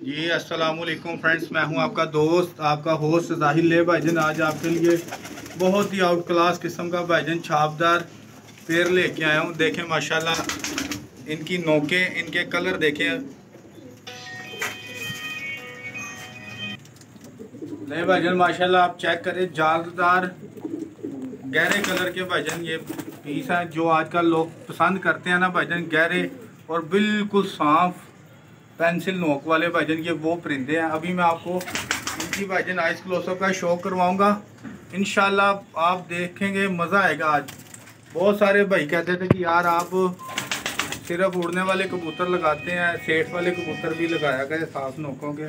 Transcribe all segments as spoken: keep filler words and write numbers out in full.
जी अस्सलाम वालेकुम फ्रेंड्स, मैं हूं आपका दोस्त आपका होस्ट जाहिल ले भाईजन। आज आपके लिए बहुत ही आउट क्लास किस्म का भाईजन छापदार पेड़ लेके आया हूं। देखें माशाल्लाह इनकी नोकें, इनके कलर देखें। ले भाईजन माशाल्लाह आप चेक करें, जालदार गहरे कलर के भाईजन ये पीस हैं जो आजकल लोग पसंद करते हैं ना भाईजन, गहरे और बिल्कुल साफ पेंसिल नोक वाले भाईजन। ये वो परिंदे हैं। अभी मैं आपको इनकी भाईजन आइस क्लोजअप का शो करवाऊंगा। इंशाल्लाह आप देखेंगे, मज़ा आएगा। आज बहुत सारे भाई कहते थे कि यार आप सिर्फ उड़ने वाले कबूतर लगाते हैं, सेठ वाले कबूतर भी लगाया गए साफ नोकों के।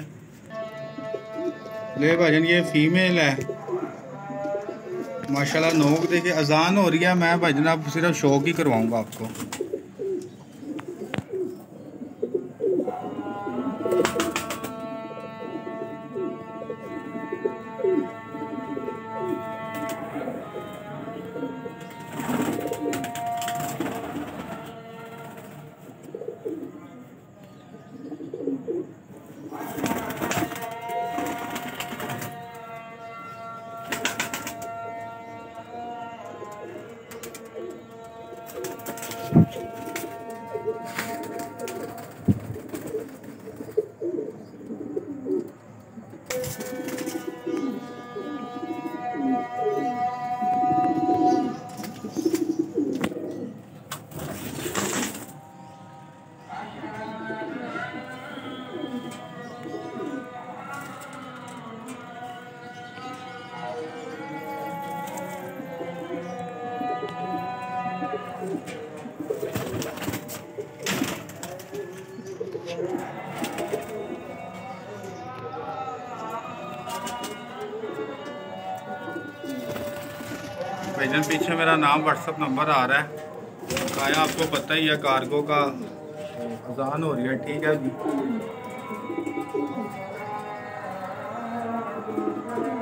ले भाईजन ये फीमेल है माशाल्लाह। नोक देखिए, अजान हो रही है। मैं भाईजन आप सिर्फ शौक ही करवाऊंगा आपको। भाईजन पीछे मेरा नाम व्हाट्सअप नंबर आ रहा है। आया आपको पता ही है, कार्गो का अजान हो रही है। ठीक है जी।